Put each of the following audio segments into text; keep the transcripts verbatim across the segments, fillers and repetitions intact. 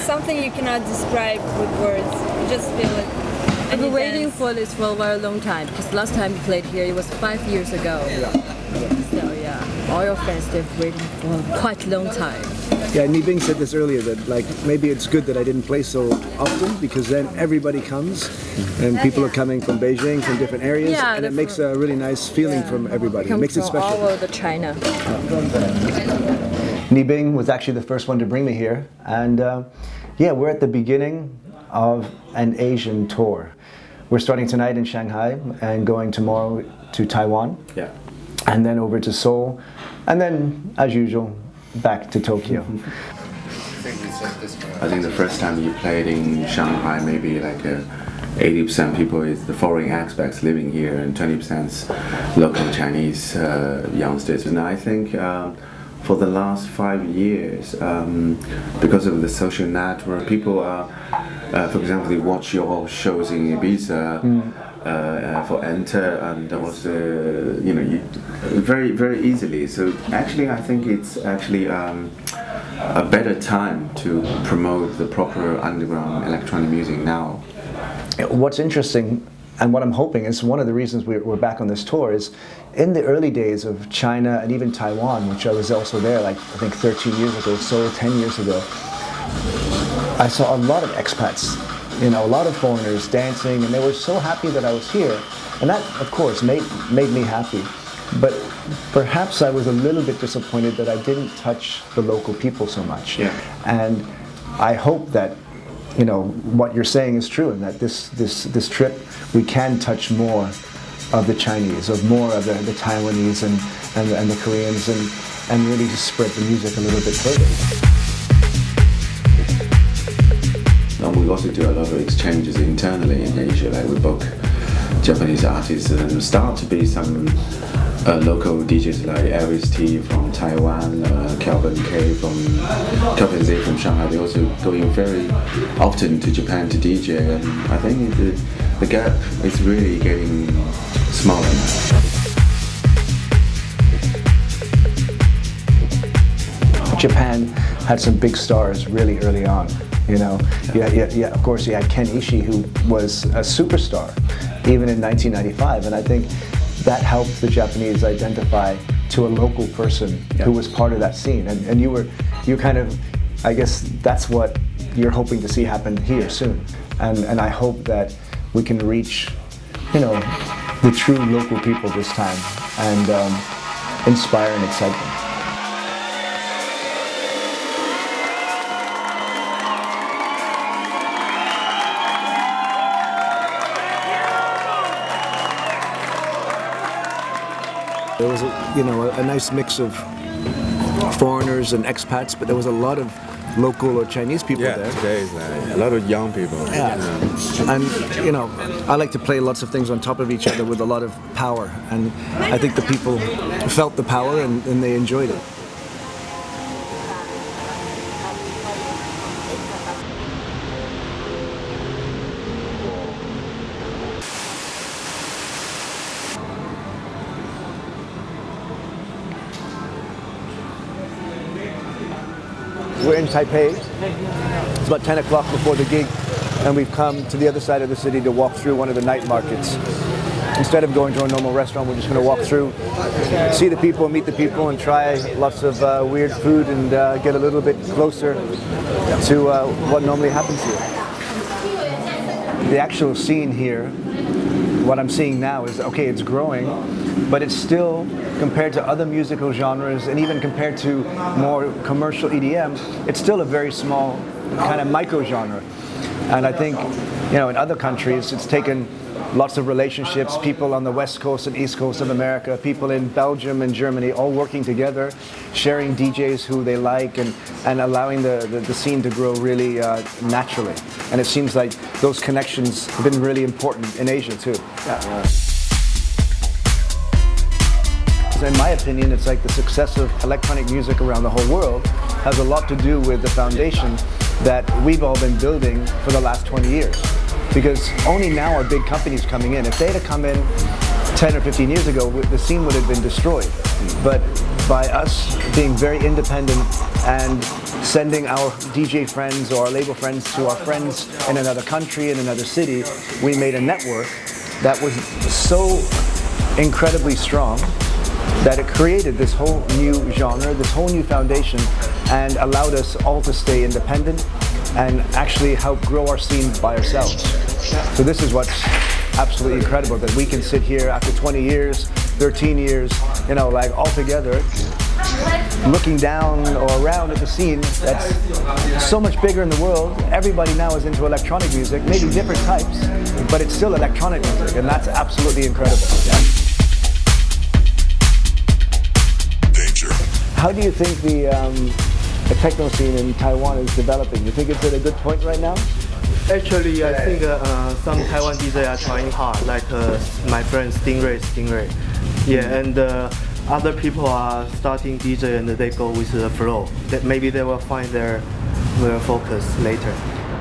it's something you cannot describe with words. You just feel it. I've been waiting for this for a very long time, because last time you played here, it was five years ago. Yeah. So yeah, all your fans, they've waiting for quite a long time. Yeah, Nibing said this earlier, that like maybe it's good that I didn't play so often, because then everybody comes and people are coming from Beijing, from different areas, yeah, and it makes a really nice feeling yeah. from everybody. It makes it special. All over China. Nibing was actually the first one to bring me here, and uh, yeah, we're at the beginning of an Asian tour. We're starting tonight in Shanghai and going tomorrow to Taiwan, yeah, and then over to Seoul, and then, as usual, back to Tokyo. I think the first time you played in Shanghai, maybe like eighty percent people is the foreign expats living here, and twenty percent local Chinese uh, youngsters. And I think um, for the last five years, um, because of the social network, people are, uh, for example, they watch your shows in Ibiza. Mm. Uh, for enter, and also you know you, very very easily. So actually, I think it's actually um, a better time to promote the proper underground electronic music now. What's interesting, and what I'm hoping is one of the reasons we're, we're back on this tour, is in the early days of China and even Taiwan, which I was also there, like I think thirteen years ago, so ten years ago, I saw a lot of expats. You know, a lot of foreigners dancing, and they were so happy that I was here. And that, of course, made, made me happy. But perhaps I was a little bit disappointed that I didn't touch the local people so much. Yeah. And I hope that, you know, what you're saying is true, and that this, this, this trip, we can touch more of the Chinese, of more of the, the Taiwanese and, and, and the Koreans, and, and really just spread the music a little bit further. And we also do a lot of exchanges internally in Asia, like we book Japanese artists, and start to be some uh, local D Js like Aries T from Taiwan, uh, Calvin K from Calvin Z from Shanghai. They also going very often to Japan to D J, and I think the, the gap is really getting smaller now. Japan had some big stars really early on. You know, yeah, yeah, yeah. Of course, you had Ken Ishii, who was a superstar, even in nineteen ninety-five, and I think that helped the Japanese identify to a local person yeah. who was part of that scene. And, and you were, you kind of, I guess that's what you're hoping to see happen here soon. And and I hope that we can reach, you know, the true local people this time, and um, inspire and excite them. There was a, you know, a, a nice mix of foreigners and expats, but there was a lot of local or Chinese people yeah, there. Yeah, today is like a lot of young people. Yeah. yeah, and you know, I like to play lots of things on top of each other with a lot of power, and I think the people felt the power and, and they enjoyed it. We're in Taipei. It's about ten o'clock before the gig, and we've come to the other side of the city to walk through one of the night markets. Instead of going to a normal restaurant, we're just going to walk through, see the people, meet the people, and try lots of uh, weird food, and uh, get a little bit closer to uh, what normally happens here. The actual scene here, what I'm seeing now is, okay, it's growing, but it's still, compared to other musical genres, and even compared to more commercial E D M, it's still a very small kind of micro genre. And I think, you know, in other countries, it's taken lots of relationships, people on the west coast and east coast of America, people in Belgium and Germany, all working together, sharing D Js who they like, and, and allowing the, the, the scene to grow really uh, naturally. And it seems like those connections have been really important in Asia too. Yeah. In my opinion, it's like the success of electronic music around the whole world has a lot to do with the foundation that we've all been building for the last twenty years. Because only now are big companies coming in. If they had come in ten or fifteen years ago, the scene would have been destroyed. But by us being very independent and sending our D J friends or our label friends to our friends in another country, in another city, we made a network that was so incredibly strong that it created this whole new genre, this whole new foundation, and allowed us all to stay independent and actually help grow our scene by ourselves. So this is what's absolutely incredible, that we can sit here after twenty years, thirteen years, you know, like all together, looking down or around at the scene that's so much bigger in the world. Everybody now is into electronic music, maybe different types, but it's still electronic music, and that's absolutely incredible. Yeah. Danger. How do you think the, um, the techno scene in Taiwan is developing? Do you think it's at a good point right now? Actually, I think uh, some Taiwan D Js are trying hard, like uh, my friend Stingray, Stingray. Yeah, and uh, other people are starting D J and they go with the flow. That maybe they will find their, their focus later.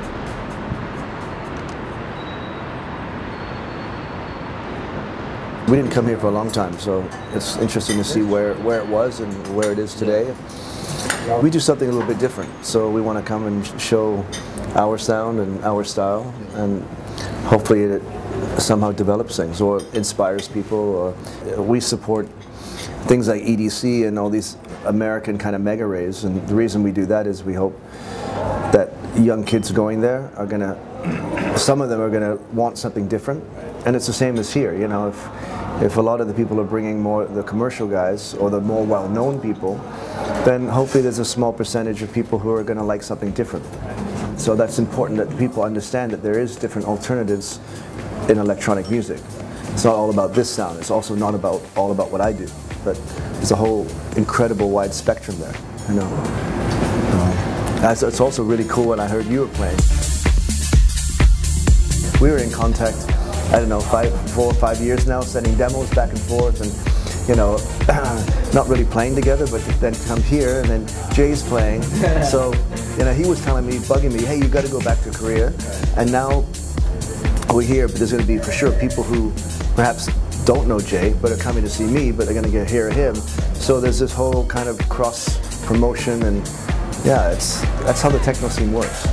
We didn't come here for a long time, so it's interesting to see where, where it was and where it is today. We do something a little bit different, so we want to come and show our sound and our style, and hopefully it somehow develops things or inspires people. Or we support things like E D C and all these American kind of mega raves, and the reason we do that is we hope that young kids going there are going to, some of them are going to want something different, and it's the same as here. You know, if if a lot of the people are bringing more the commercial guys or the more well-known people, then hopefully there's a small percentage of people who are going to like something different. So that's important that people understand that there is different alternatives in electronic music. It's not all about this sound. It's also not about all about what I do, but there's a whole incredible wide spectrum there. You know, um, it's also really cool when I heard you were playing. We were in contact, I don't know, five, four or five years now, sending demos back and forth, and you know, not really playing together, but then come here, and then Jay's playing. So, you know, he was telling me, bugging me, hey, you got to go back to Korea. And now we're here, but there's going to be for sure people who perhaps don't know Jay, but are coming to see me, but they're going to get hear him. So there's this whole kind of cross promotion, and yeah, it's that's how the techno scene works.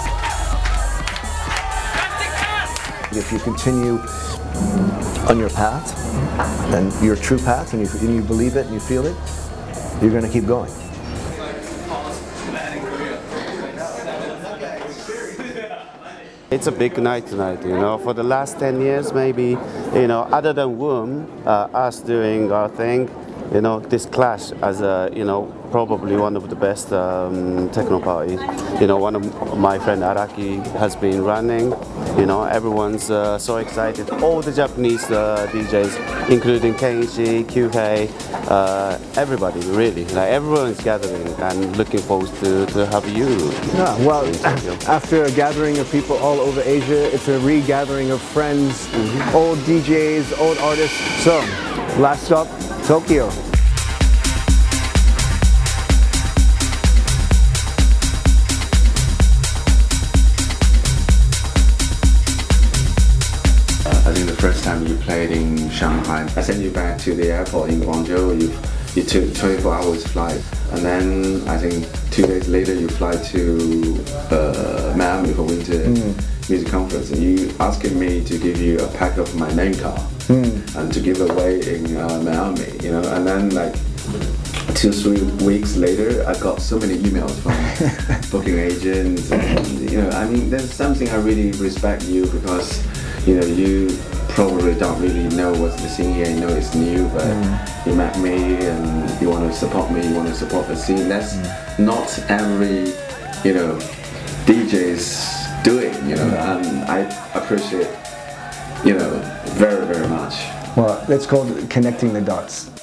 If you continue on your path, and your true path, and you, and you believe it and you feel it, you're going to keep going. It's a big night tonight, you know. For the last ten years, maybe, you know, other than Womb, uh, us doing our thing, you know, this clash as a, you know, probably one of the best um, techno party. You know, one of my friend Araki has been running. You know, everyone's uh, so excited. All the Japanese uh, D Js, including Kenichi, Q K, uh, everybody really. Like everyone's gathering and looking forward to, to have you. Yeah, well, after a gathering of people all over Asia, it's a regathering of friends, mm-hmm. old D Js, old artists. So, last stop, Tokyo. I think the first time you played in Shanghai, I sent you back to the airport in Guangzhou. You, you took twenty-four hours flight, and then I think two days later you fly to uh, Miami for Winter mm. Music Conference, and you asked me to give you a pack of my name card mm. and to give away in uh, Miami. You know, and then like two, three weeks later, I got so many emails from booking agents. And, you know, I mean, there's something I really respect you because. You know, you probably don't really know what's the scene here, you know it's new, but mm. you met me and you want to support me, you want to support the scene. That's mm. not every, you know, D J's doing, you know, mm. and I appreciate, you know, very, very much. Well, it's called connecting the dots.